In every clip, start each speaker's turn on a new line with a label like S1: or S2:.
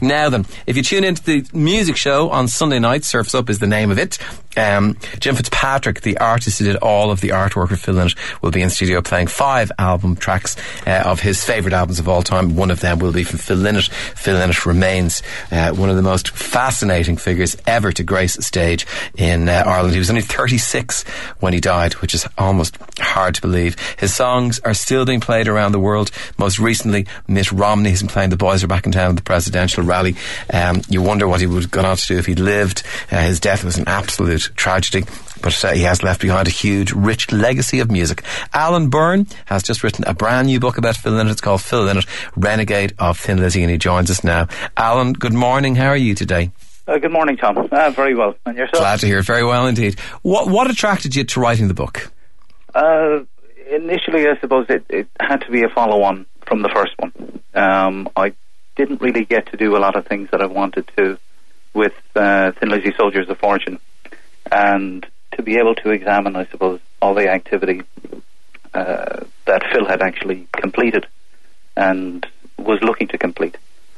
S1: Now then, if you tune into the music show on Sunday night, Surf's Up is the name of it. Jim Fitzpatrick, the artist who did all of the artwork for Phil Lynott, will be in studio playing 5 album tracks of his favourite albums of all time. One of them will be from Phil Lynott. Phil Lynott remains one of the most fascinating figures ever to grace a stage in Ireland. He was only 36 when he died, which is almost hard to believe. His songs are still being played around the world. Most recently, Mitt Romney has been playing The Boys Are Back in Town at the presidential rally. You wonder what he would have gone on to do if he'd lived. His death was an absolute tragedy, but he has left behind a huge, rich legacy of music. Alan Byrne has just written a brand new book about Phil Lynott. It's called Phil Lynott, Renegade of Thin Lizzy, and he joins us now. Alan, good morning. How are you today?
S2: Good morning, Tom. Very well. And yourself?
S1: Glad to hear it. Very well indeed. What attracted you to writing the book?
S2: Initially, I suppose it had to be a follow-on from the first one. I didn't really get to do a lot of things that I wanted to with Thin Lizzy Soldiers of Fortune, and to be able to examine, I suppose, all the activity that Phil had actually completed and was looking to complete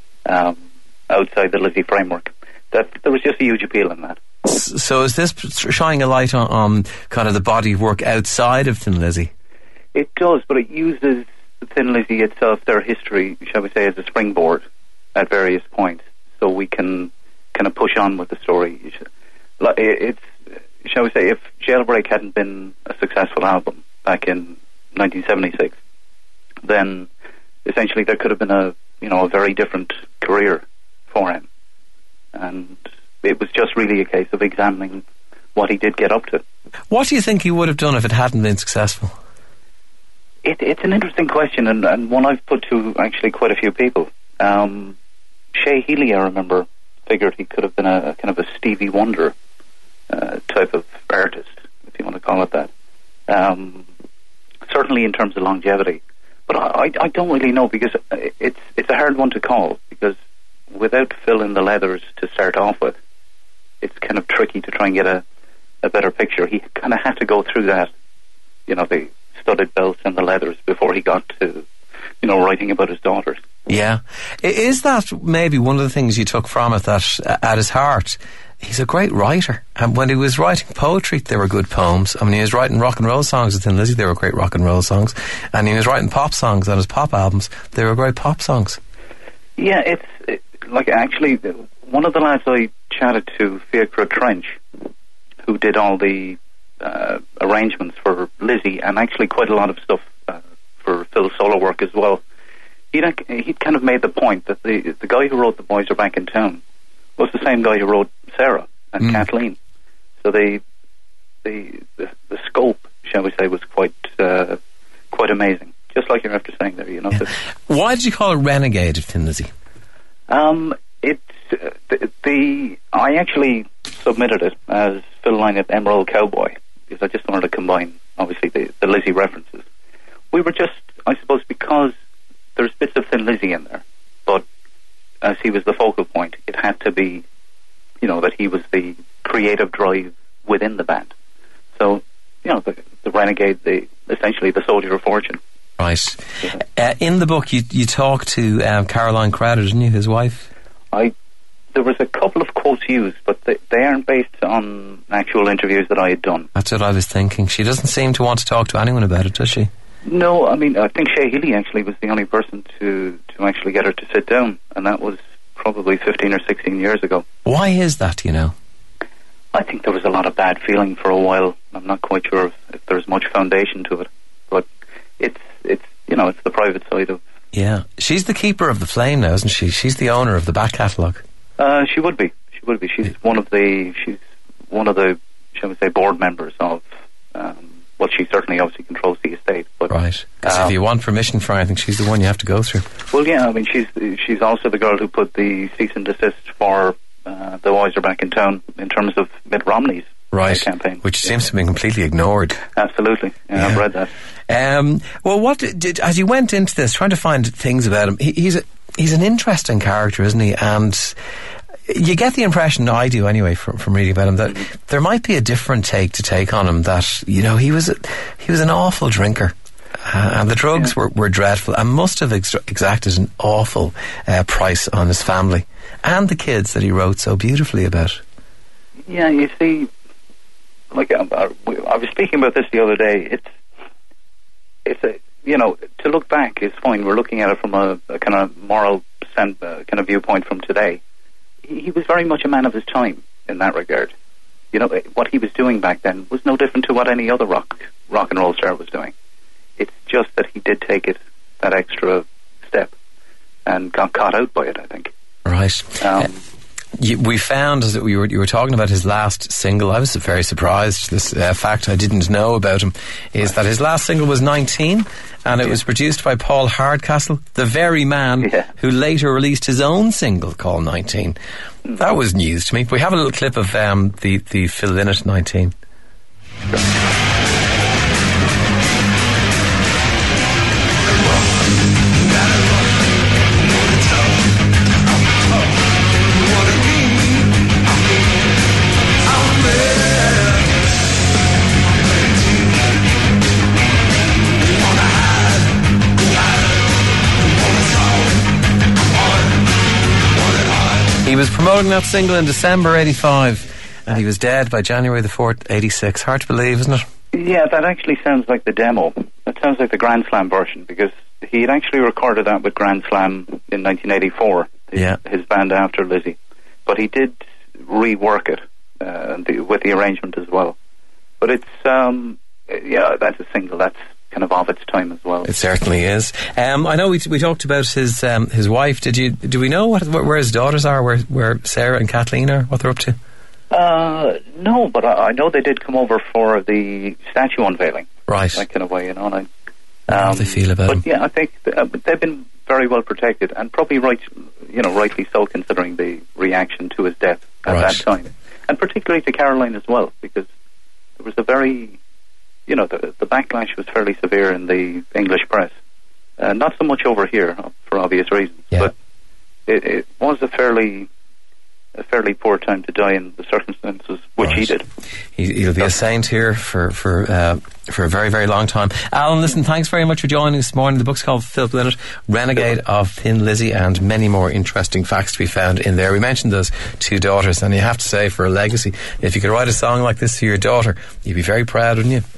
S2: outside the Lizzy framework, that there was just a huge appeal in that.
S1: So is this shining a light on kind of the body of work outside of Thin Lizzy?
S2: It does, but it uses Thin Lizzy itself, their history, shall we say, as a springboard at various points, so we can kind of push on with the story. It's, shall we say, if Jailbreak hadn't been a successful album back in 1976, then essentially there could have been a very different career for him, and it was just really a case of examining what he did get up to.
S1: What do you think he would have done if it hadn't been successful?
S2: It's an interesting question, and one I've put to actually quite a few people. Shea Healy, I remember, figured he could have been a kind of a Stevie Wonder type of artist, if you want to call it that. Certainly in terms of longevity. But I don't really know, because it's a hard one to call, because without Phil in the leathers to start off with, it's kind of tricky to try and get a better picture. He kind of had to go through that, the studded belts and the leathers before he got to, writing about his daughters.
S1: Yeah. Is that maybe one of the things you took from it, that at his heart, he's a great writer? And when he was writing poetry, they were good poems. I mean, he was writing rock and roll songs with Thin Lizzy, they were great rock and roll songs. And he was writing pop songs on his pop albums, they were great pop songs.
S2: Yeah, actually, one of the lads I chatted to, Fiacre Trench, who did all the arrangements for Lizzy, and actually quite a lot of stuff for Phil's solo work as well, he'd kind of made the point that the guy who wrote The Boys Are Back in Town was the same guy who wrote Sarah and Kathleen. So the scope, shall we say, was quite amazing. Just like you're after saying there, Yeah.
S1: Why did you call it Renegade of Thin Lizzy?
S2: I actually submitted it as Phil Lynott Emerald Cowboy, because I just wanted to combine, obviously, the Lizzy references. We were just, I suppose, because there's bits of Thin Lizzy in there, but as he was the focal point, it had to be, that he was the creative drive within the band. So, the Renegade, essentially the Soldier of Fortune.
S1: Right. Yeah. In the book, you talk to Caroline Crowder, didn't you, his wife?
S2: There was a couple of quotes used, but they aren't based on actual interviews that I had done.
S1: That's what I was thinking. She doesn't seem to want to talk to anyone about it, does she?
S2: No, I mean, I think Shea Healy actually was the only person to actually get her to sit down, and that was probably 15 or 16 years ago. Why is that, do you know? I think there was a lot of bad feeling for a while. I'm not quite sure if there's much foundation to it, but it's the private side of... Yeah. She's the keeper of the flame now, isn't she? She's the owner of the back catalogue. She would be. She's one of the, shall we say, board members of, well, she certainly obviously controls the estate. But, right. Because if you want permission for anything, she's the one you have to go through. Well, yeah, I mean, she's also the girl who put the cease and desist for the Boys Are Back in Town in terms of Mitt Romney's campaign. Which seems to have been completely ignored. Absolutely. Yeah. I've read that. Well, what as you went into this, trying to find things about him, he's an interesting character, isn't he? And you get the impression, I do anyway, from reading about him, that there might be a different take on him. That he was an awful drinker,
S1: And the drugs were dreadful and must have exacted an awful price on his family and the kids that he wrote so beautifully about.
S2: Yeah, you see, like I was speaking about this the other day. It's a, you know, to look back is fine. We're looking at it from a kind of moral kind of viewpoint from today. He was very much a man of his time in that regard. You know, what he was doing back then was no different to what any other rock and roll star was doing. It's just that he did take it that extra step and got caught out by it, I think.
S1: Right. We found that you were talking about his last single. I was very surprised. This fact I didn't know about him is that his last single was 19, and it was produced by Paul Hardcastle, the very man who later released his own single called 19. That was news to me. We have a little clip of the Phil Lynott 19. He was promoting that single in December 85 and he was dead by January the 4th, 86. Hard to believe, isn't it?
S2: Yeah, that actually sounds like the demo. That sounds like the Grand Slam version, because he had actually recorded that with Grand Slam in 1984, his band after Lizzy. But he did rework it with the arrangement as well. But it's, that's a single that's kind of its time as well. It
S1: certainly is. I know we talked about his wife. Do we know where his daughters are? Where Sarah and Kathleen are? What they're up to?
S2: No, but I know they did come over for the statue unveiling.
S1: Right.
S2: That kind of way, you know. And
S1: how do they feel about him?
S2: But yeah, I think they've been very well protected, and probably rightly so, considering the reaction to his death at that time, and particularly to Caroline as well, because there was a very, the backlash was fairly severe in the English press. Not so much over here, for obvious reasons, but it was a fairly poor time to die in the circumstances which he did.
S1: He'll be a saint here for a very, very long time. Alan, listen, thanks very much for joining us this morning. The book's called Phil Lynott, Renegade of Thin Lizzy, and many more interesting facts to be found in there. We mentioned those two daughters, and you have to say, for a legacy, if you could write a song like this for your daughter, you'd be very proud, wouldn't you?